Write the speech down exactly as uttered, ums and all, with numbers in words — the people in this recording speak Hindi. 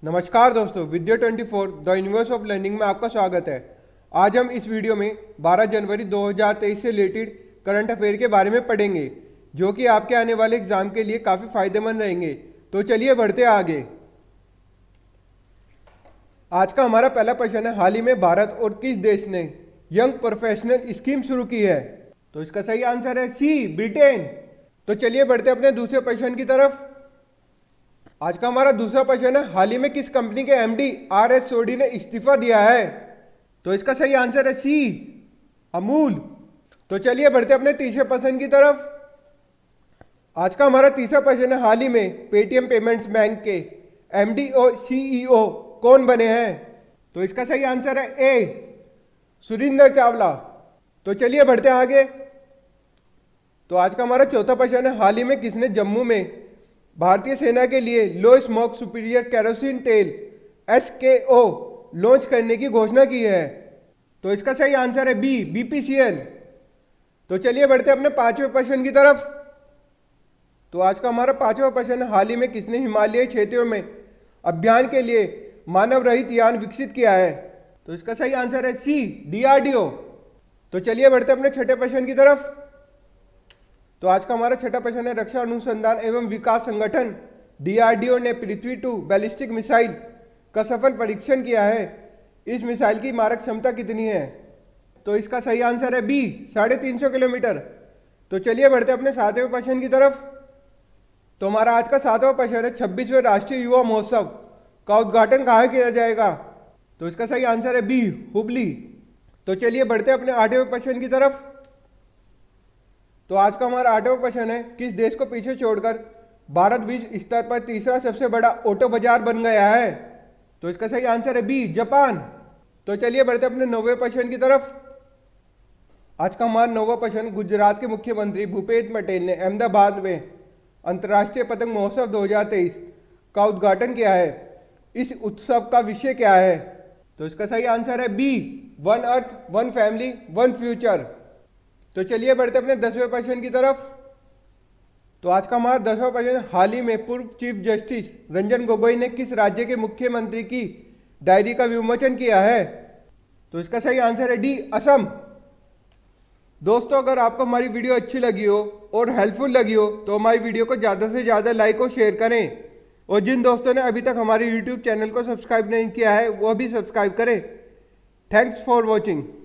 नमस्कार दोस्तों, Vidya twenty four the universe of learning में आपका स्वागत है। आज हम इस वीडियो में बारह जनवरी दो हज़ार तेईस से रिलेटेड करंट अफेयर के बारे में पढ़ेंगे, जो कि आपके आने वाले एग्जाम के लिए काफ़ी फायदेमंद रहेंगे। तो चलिए बढ़ते आगे। आज का हमारा पहला प्रश्न है, हाल ही में भारत और किस देश ने यंग प्रोफेशनल स्कीम शुरू की है? तो इसका सही आंसर है सी, ब्रिटेन। तो चलिए बढ़ते अपने दूसरे प्रश्न की तरफ। आज का हमारा दूसरा प्रश्न है, हाल ही में किस कंपनी के एमडी आर एस सोडी ने इस्तीफा दिया है? तो इसका सही आंसर है सी, अमूल। तो चलिए बढ़ते अपने तीसरे प्रश्न की तरफ। आज का हमारा तीसरा प्रश्न है, हाल ही में पेटीएम पेमेंट्स बैंक के एमडी और सीईओ कौन बने हैं? तो इसका सही आंसर है ए, सुरिंदर चावला। तो चलिए बढ़ते आगे। तो आज का हमारा चौथा प्रश्न है, हाल ही में किसने जम्मू में भारतीय सेना के लिए लो स्मोक सुपीरियर केरोसिन तेल एस के ओ लॉन्च करने की घोषणा की है? तो इसका सही आंसर है बी, बीपीसीएल। तो चलिए बढ़ते अपने पांचवें प्रश्न की तरफ। तो आज का हमारा पांचवा प्रश्न है, हाल ही में किसने हिमालयी क्षेत्रों में अभियान के लिए मानव रहित यान विकसित किया है? तो इसका सही आंसर है सी, डीआरडीओ। तो चलिए बढ़ते अपने छठे प्रश्न की तरफ। तो आज का हमारा छठा प्रश्न है, रक्षा अनुसंधान एवं विकास संगठन डीआरडीओ ने पृथ्वी टू बैलिस्टिक मिसाइल का सफल परीक्षण किया है। इस मिसाइल की मारक क्षमता कितनी है? तो इसका सही आंसर है बी, साढ़े तीन सौ किलोमीटर। तो चलिए बढ़ते अपने सातवें प्रश्न की तरफ। तो हमारा आज का सातवां प्रश्न है, छब्बीसवें राष्ट्रीय युवा महोत्सव का उद्घाटन कहाँ किया जाएगा? तो इसका सही आंसर है बी, हुबली। तो चलिए बढ़ते अपने आठवें प्रश्न की तरफ। तो आज का हमारा आठवां प्रश्न है, किस देश को पीछे छोड़कर भारत विश्व स्तर पर तीसरा सबसे बड़ा ऑटो बाजार बन गया है? तो इसका सही आंसर है बी, जापान। तो चलिए बढ़ते अपने नौवें प्रश्न की तरफ। आज का हमारा नौवां प्रश्न, गुजरात के मुख्यमंत्री भूपेश पटेल ने अहमदाबाद में अंतर्राष्ट्रीय पतंग महोत्सव दो हज़ार तेईस का उद्घाटन किया है। इस उत्सव का विषय क्या है? तो इसका सही आंसर है B, one earth one family one future. तो चलिए बढ़ते अपने दसवें प्रश्न की तरफ। तो आज का हमारा दसवां प्रश्न, हाल ही में पूर्व चीफ जस्टिस रंजन गोगोई ने किस राज्य के मुख्यमंत्री की डायरी का विमोचन किया है? तो इसका सही आंसर है डी, असम। दोस्तों, अगर आपको हमारी वीडियो अच्छी लगी हो और हेल्पफुल लगी हो तो हमारी वीडियो को ज़्यादा से ज़्यादा लाइक और शेयर करें, और जिन दोस्तों ने अभी तक हमारे यूट्यूब चैनल को सब्सक्राइब नहीं किया है वो भी सब्सक्राइब करें। Thanks for watching.